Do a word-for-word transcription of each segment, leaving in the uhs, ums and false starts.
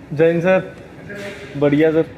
Jain sir, बढ़िया sir.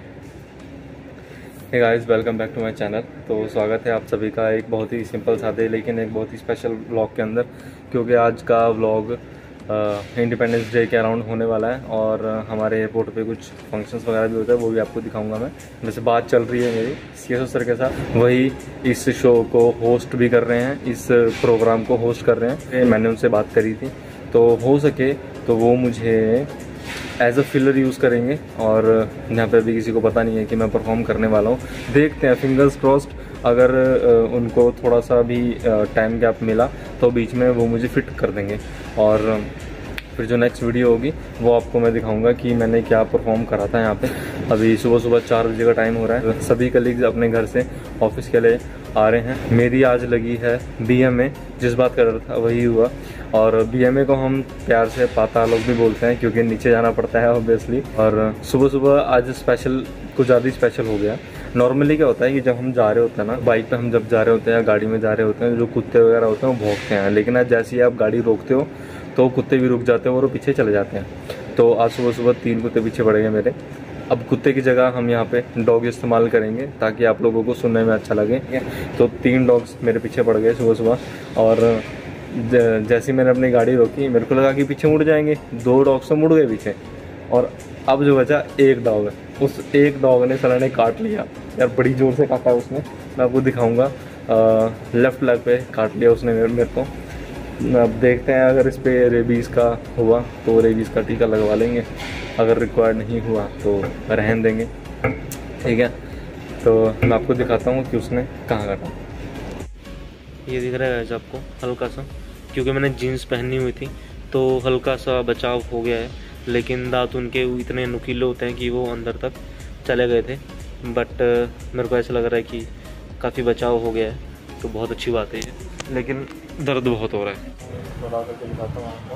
Hey guys, welcome back to my channel. तो स्वागत है आप सभी का एक बहुत ही सिंपल सादे लेकिन एक बहुत ही स्पेशल व्लॉग के अंदर, क्योंकि आज का व्लॉग इंडिपेंडेंस डे के अराउंड होने वाला है और हमारे एयरपोर्ट पे कुछ फंक्शंस वगैरह भी होता है, वो भी आपको दिखाऊंगा मैं। वैसे बात चल रही है मेरी सी एस ओ सर के साथ, वही इस शो को होस्ट भी कर रहे हैं, इस प्रोग्राम को होस्ट कर रहे हैं। मैंने उनसे बात करी थी, तो हो सके तो वो मुझे एज अ फिलर यूज़ करेंगे और यहाँ पे अभी किसी को पता नहीं है कि मैं परफॉर्म करने वाला हूँ। देखते हैं, फिंगर्स क्रॉस्ड। अगर उनको थोड़ा सा भी टाइम गैप मिला तो बीच में वो मुझे फिट कर देंगे और फिर जो नेक्स्ट वीडियो होगी वो आपको मैं दिखाऊंगा कि मैंने क्या परफॉर्म करा था यहाँ पे। अभी सुबह सुबह चार बजे का टाइम हो रहा है, सभी कलीग्स अपने घर से ऑफिस के लिए आ रहे हैं। मेरी आज लगी है बी एम ए, जिस बात कर रहा था वही हुआ। और बी एम ए को हम प्यार से पाताल लोग भी बोलते हैं क्योंकि नीचे जाना पड़ता है ऑब्वियसली। और सुबह सुबह आज स्पेशल, कुछ ज़्यादा ही स्पेशल हो गया। नॉर्मली क्या होता है कि जब हम जा रहे होते हैं ना, बाइक पे हम जब जा रहे होते हैं या गाड़ी में जा रहे होते हैं, जो कुत्ते वगैरह होते हैं वो भौंकते हैं, लेकिन आज जैसे ही आप गाड़ी रोकते हो तो कुत्ते भी रुक जाते हैं और वो पीछे चले जाते हैं। तो आज सुबह सुबह तीन कुत्ते पीछे पड़ गए मेरे। अब कुत्ते की जगह हम यहाँ पे डॉग इस्तेमाल करेंगे ताकि आप लोगों को सुनने में अच्छा लगे। तो तीन डॉग्स मेरे पीछे पड़ गए सुबह सुबह और जैसे ही मैंने अपनी गाड़ी रोकी मेरे को लगा कि पीछे मुड़ जाएंगे, दो डॉग्स तो मुड़ गए पीछे और अब जो बचा एक डॉग है। उस एक डॉग ने साला ने काट लिया यार, बड़ी ज़ोर से काटा उसने। मैं आपको दिखाऊंगा, लेफ़्ट लेग पे काट लिया उसने मेरे मेरे को। अब देखते हैं, अगर इस पर रेबीज़ का हुआ तो रेबीज़ का टीका लगवा लेंगे, अगर रिक्वायर्ड नहीं हुआ तो रहन देंगे, ठीक है। तो मैं आपको दिखाता हूँ कि उसने कहाँ काटा। ये दिख रहा है आपको हल्का सा, क्योंकि मैंने जीन्स पहनी हुई थी तो हल्का सा बचाव हो गया है, लेकिन दांत उनके इतने नुकीले होते हैं कि वो अंदर तक चले गए थे। बट मेरे को ऐसा लग रहा है कि काफ़ी बचाव हो गया है, तो बहुत अच्छी बात है ये, लेकिन दर्द बहुत हो रहा है। बड़ा करके दिखाता हूँ आपको।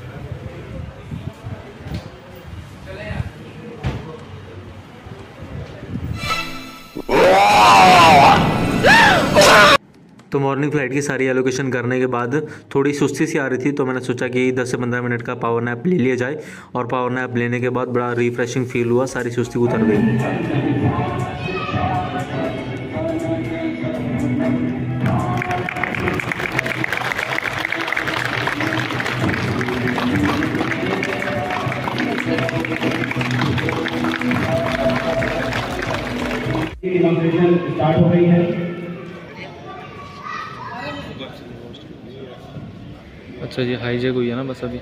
तो मॉर्निंग फ्लाइट की सारी एलोकेशन करने के बाद थोड़ी सुस्ती सी आ रही थी, तो मैंने सोचा कि दस से पंद्रह मिनट का पावर नैप ले लिया जाए। और पावर नैप लेने के बाद बड़ा रिफ्रेशिंग फील हुआ, सारी सुस्ती उतर गई। स्टार्ट हो गई है। अच्छा जी, हाईजेक हुई है ना बस अभी।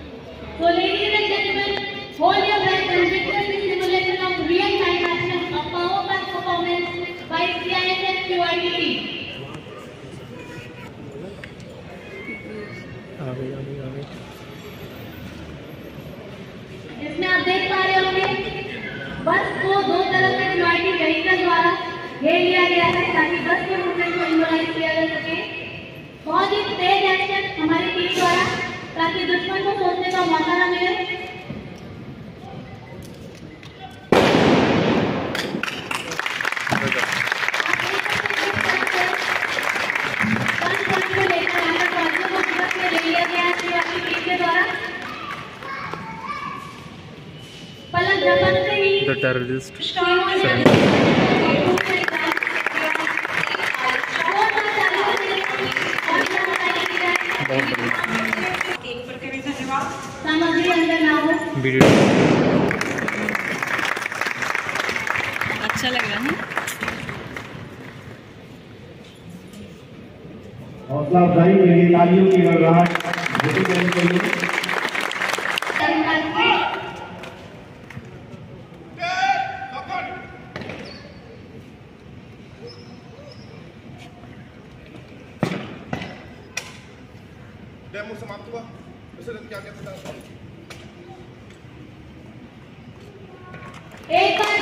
इसमें आप देख पा रहे होंगे बस को दो तरह से यूआईटी व्हीकल द्वारा घेर लिया गया है ताकि बस के मूवमेंट को इम्बोलाइज किया जा सके। बहुत ही तेज एक्शन हमारी टीम द्वारा, ताकि दुश्मन को सोचने का मौका न मिले। The terrorist सामग्री अंदर ना हो। अच्छा लग रहा है। हौसला अफजाई के लिए तालियों की गड़गड़ाहट। डेमो समाप्त हुआ। उसे क्या कहते हैं? एक बार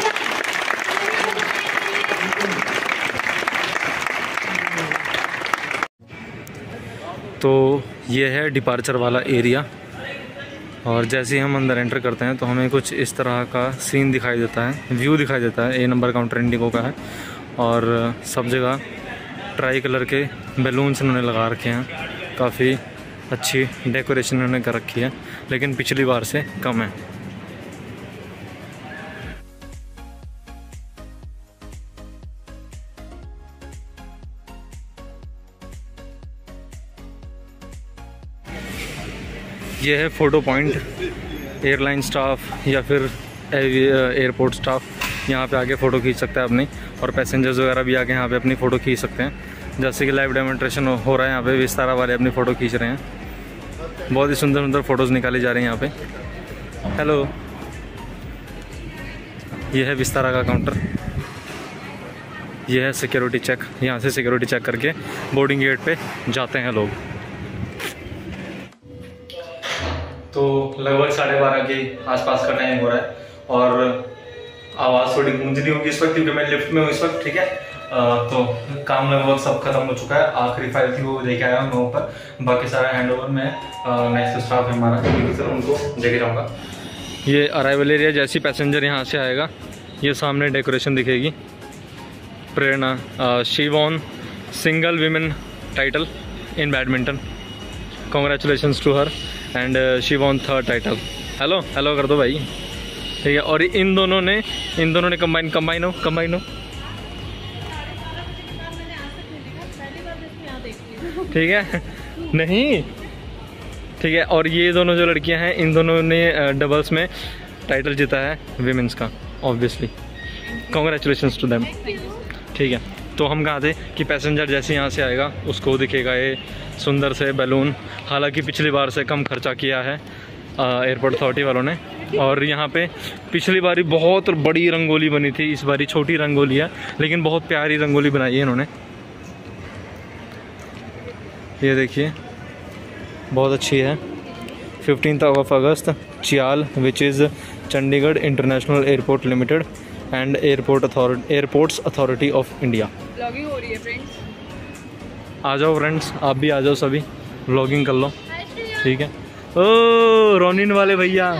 तो ये है डिपार्चर वाला एरिया और जैसे ही हम अंदर एंटर करते हैं तो हमें कुछ इस तरह का सीन दिखाई देता है, व्यू दिखाई देता है। ए नंबर काउंटर इंडिगो का है और सब जगह ट्राई कलर के बैलून्स इन्होंने लगा रखे हैं, काफ़ी अच्छी डेकोरेशन इन्होंने कर रखी है, लेकिन पिछली बार से कम है। ये है फ़ोटो पॉइंट, एयरलाइन स्टाफ या फिर एयरपोर्ट स्टाफ यहाँ पे आके फ़ोटो खींच सकता है अपनी, और पैसेंजर्स वगैरह भी आके यहाँ पे अपनी फ़ोटो खींच सकते हैं। जैसे कि लाइव डेमोन्स्ट्रेशन हो रहा है यहाँ पे, विस्तारा वाले अपनी फ़ोटो खींच रहे हैं। बहुत ही सुंदर सुंदर फ़ोटोज़ निकाली जा रही हैं यहाँ पे। हेलो, ये है विस्तारा का काउंटर, ये है सिक्योरिटी चेक। यहाँ से सिक्योरिटी चेक करके बोर्डिंग गेट पे जाते हैं लोग। तो लगभग साढ़े बारह के आसपास का टाइम हो रहा है और आवाज़ थोड़ी गूंज रही होगी इस वक्त क्योंकि मैं लिफ्ट में हूँ इस वक्त, ठीक है। आ, तो काम लगभग सब खत्म हो चुका है। आखिरी फाइल थी वो लेके आया हूँ मैं ऊपर, बाकी सारा हैंड ओवर में नेक्स्ट स्टाफ है हमारा, सर उनको लेके जाऊँगा। ये अराइवल एरिया, जैसी पैसेंजर यहाँ से आएगा ये सामने डेकोरेशन दिखेगी। Prerna, she won single women title in badminton, congratulations to her and she won third title. Hello hello कर दो भाई, ठीक है। और इन दोनों ने इन दोनों ने कंबाइन कंबाइन हो कंबाइन हो ठीक है, नहीं ठीक है। और ये दोनों जो लड़कियां हैं इन दोनों ने डबल्स में टाइटल जीता है विमेंस का, ऑब्वियसली कॉन्ग्रेचुलेशंस टू देम, ठीक है। तो हम कहा थे कि पैसेंजर जैसे यहाँ से आएगा उसको दिखेगा ये सुंदर से बैलून। हालांकि पिछली बार से कम खर्चा किया है एयरपोर्ट अथॉरिटी वालों ने, और यहाँ पे पिछली बारी बहुत बड़ी रंगोली बनी थी, इस बारी छोटी रंगोली है लेकिन बहुत प्यारी रंगोली बनाई है इन्होंने। ये देखिए बहुत अच्छी है। Fifteenth of August CHIAL which is Chandigarh international airport limited and airport authority airports authority of India. Vlogging हो रही है फ्रेंड्स, आ जाओ फ्रेंड्स, आप भी आ जाओ, सभी व्लॉगिंग कर लो, ठीक है। ओ रोनिन वाले भैया,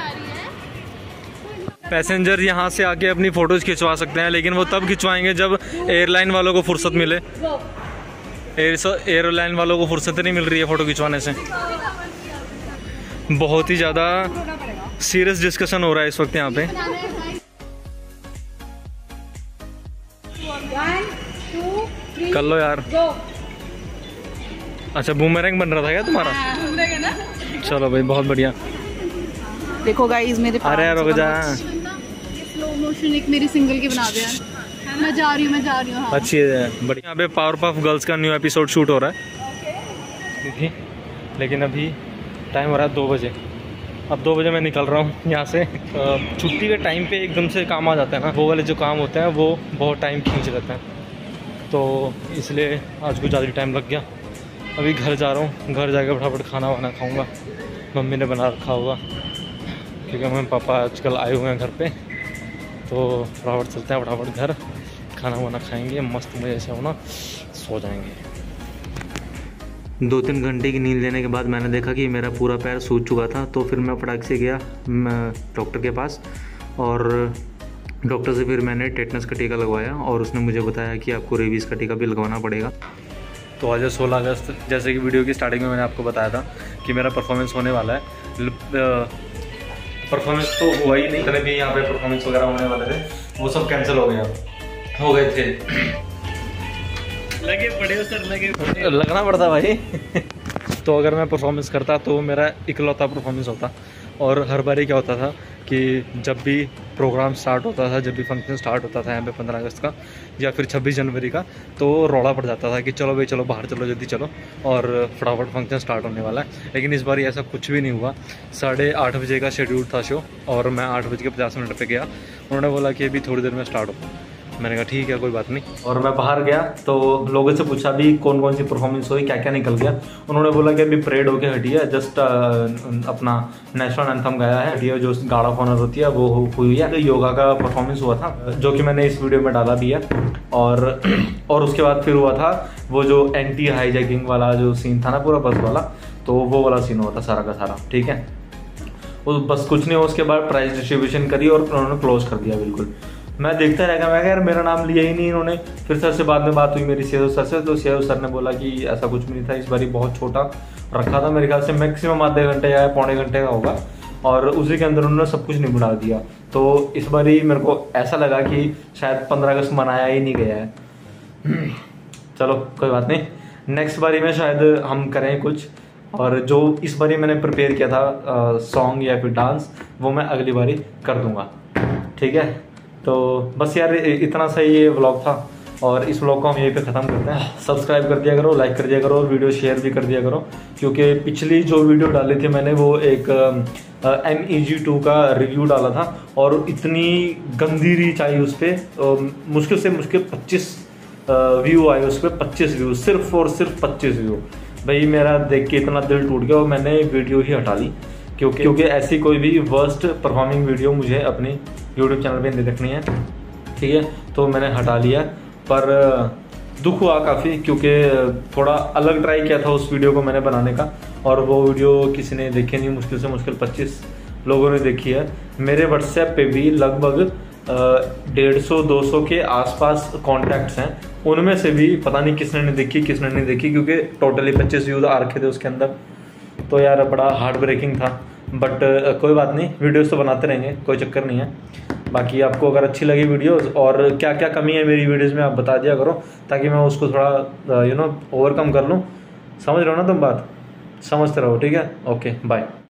पैसेंजर यहाँ से आके अपनी फ़ोटोज़ खिंचवा सकते हैं, लेकिन वो तब खिंचवाएंगे जब एयरलाइन वालों को फुर्सत मिले। एयर एयरलाइन वालों को फुर्सत नहीं मिल रही है फ़ोटो खिंचवाने से। बहुत ही ज़्यादा सीरियस डिस्कशन हो रहा है इस वक्त यहाँ पे। कर लो यार। अच्छा बूमरैंग बन रहा था क्या तुम्हारा? चलो भाई बहुत बढ़िया। देखो गाइस मेरे पास, अरे रुक जा, स्लो मोशन एक मेरी सिंगल की बना दे यार। मैं जा रही हूँ मैं जा रही हूँ। हाँ। अच्छी है, बढ़िया। यहाँ पे पावर पफ गर्ल्स का न्यू एपिसोड शूट हो रहा है okay. लेकिन अभी टाइम हो रहा है दो बजे। अब दो बजे मैं निकल रहा हूँ यहाँ से। छुट्टी के टाइम पे एकदम से काम आ जाता है ना, वो वाले जो काम होते हैं वो बहुत टाइम खींच लेते हैं, तो इसलिए आज कुछ ज़्यादा टाइम लग गया। अभी घर जा रहा हूँ, घर जाकर फटाफट खाना वाना खाऊँगा, मम्मी ने बना रखा होगा क्योंकि मम्मी पापा आजकल आए हुए हैं घर पे। तो फटाफट चलते हैं, फटाफट घर खाना वाना खाएंगे, मस्त मज़े से होना, सो जाएंगे। दो तीन घंटे की नींद लेने के बाद मैंने देखा कि मेरा पूरा पैर सूज चुका था, तो फिर मैं फटाक से गया डॉक्टर के पास, और डॉक्टर से फिर मैंने टेटनस का टीका लगवाया और उसने मुझे बताया कि आपको रेबीज़ का टीका भी लगवाना पड़ेगा। तो आज सोलह अगस्त, जैसे कि वीडियो की स्टार्टिंग में मैंने आपको बताया था कि मेरा परफॉर्मेंस होने वाला है। परफॉर्मेंस तो हुआ ही नहीं, जितने भी यहाँ पे परफॉर्मेंस वगैरह होने वाले थे वो सब कैंसिल हो गया हो गए थे। लगे पड़े हो सर, लगे पड़े, लगना पड़ता भाई। तो अगर मैं परफॉर्मेंस करता तो मेरा इकलौता परफॉर्मेंस होता, और हर बारी क्या होता था कि जब भी प्रोग्राम स्टार्ट होता था, जब भी फंक्शन स्टार्ट होता था यहाँ पे पंद्रह अगस्त का या फिर छब्बीस जनवरी का, तो रौला पड़ जाता था कि चलो भाई चलो बाहर चलो जल्दी चलो और फटाफट फंक्शन स्टार्ट होने वाला है। लेकिन इस बार ऐसा कुछ भी नहीं हुआ। साढ़े आठ बजे का शेड्यूल था शो और मैं आठ बज के पचास मिनट पे गया। उन्होंने बोला कि अभी थोड़ी देर में स्टार्ट हो। मैंने कहा ठीक है कोई बात नहीं, और मैं बाहर गया तो लोगों से पूछा भी कौन कौन सी परफॉर्मेंस हुई, क्या क्या निकल गया। उन्होंने बोला कि अभी परेड होके हटी है, जस्ट अपना नेशनल एंथम गाया है, हटी है, जो गार्ड ऑफ ऑनर होती है वो हुई है। तो योगा का परफॉर्मेंस हुआ था जो कि मैंने इस वीडियो में डाला भी है, और और उसके बाद फिर हुआ था वो जो एंटी हाईजैकिंग वाला जो सीन था ना पूरा बस वाला, तो वो वाला सीन हुआ था सारा का सारा, ठीक है। वो बस कुछ नहीं हुआ, उसके बाद प्राइज डिस्ट्रीब्यूशन करी और उन्होंने क्लोज कर दिया बिल्कुल। मैं देखता रह गया, मैं यार मेरा नाम लिया ही नहीं इन्होंने। फिर सर से बाद में बात हुई मेरी सीएओ सर से, तो सीएओ सर ने बोला कि ऐसा कुछ भी नहीं था, इस बार बहुत छोटा रखा था, मेरे ख्याल से मैक्सिमम आधे घंटे या पौने घंटे का होगा, और उसी के अंदर उन्होंने सब कुछ नहीं बढ़ा दिया। तो इस बार ही मेरे को ऐसा लगा कि शायद पंद्रह अगस्त मनाया ही नहीं गया है। चलो कोई बात नहीं, नेक्स्ट बारी में शायद हम करें कुछ और जो इस बारी मैंने प्रिपेयर किया था सॉन्ग या फिर डांस, वो मैं अगली बारी कर दूंगा, ठीक है। तो बस यार इतना सही ये व्लॉग था और इस व्लॉग को हम यहीं पे ख़त्म करते हैं। सब्सक्राइब कर दिया करो, लाइक कर दिया करो और वीडियो शेयर भी कर दिया करो, क्योंकि पिछली जो वीडियो डाली थी मैंने वो एक एम ई जी टू का रिव्यू डाला था और इतनी गंदी रीच आई उस पर, मुश्किल से मुश्किल पच्चीस व्यू आए उस पर, पच्चीस व्यू, सिर्फ और सिर्फ पच्चीस व्यू। भाई मेरा देख के इतना दिल टूट गया और मैंने वीडियो ही हटा ली, क्योंकि क्योंकि ऐसी कोई भी वर्स्ट परफॉर्मिंग वीडियो मुझे अपनी यूट्यूब चैनल पे नहीं देखनी है, ठीक है। तो मैंने हटा लिया, पर दुख हुआ काफ़ी, क्योंकि थोड़ा अलग ट्राई किया था उस वीडियो को मैंने बनाने का और वो वीडियो किसी ने देखी नहीं, मुश्किल से मुश्किल पच्चीस लोगों ने देखी है। मेरे व्हाट्सएप पे भी लगभग डेढ़ सौ दो सौ के आसपास कॉन्टैक्ट्स हैं, उनमें से भी पता नहीं किसने नहीं देखी किसने नहीं देखी, क्योंकि टोटली पच्चीस व्यूज़ आ रखे थे उसके अंदर। तो यार बड़ा हार्ट ब्रेकिंग था, बट कोई बात नहीं, वीडियोस तो बनाते रहेंगे, कोई चक्कर नहीं है। बाकी आपको अगर अच्छी लगी वीडियोस और क्या क्या कमी है मेरी वीडियोस में आप बता दिया करो, ताकि मैं उसको थोड़ा यू नो ओवरकम कर लूँ। समझ रहे हो ना तुम बात, समझते रहो, ठीक है। Okay bye.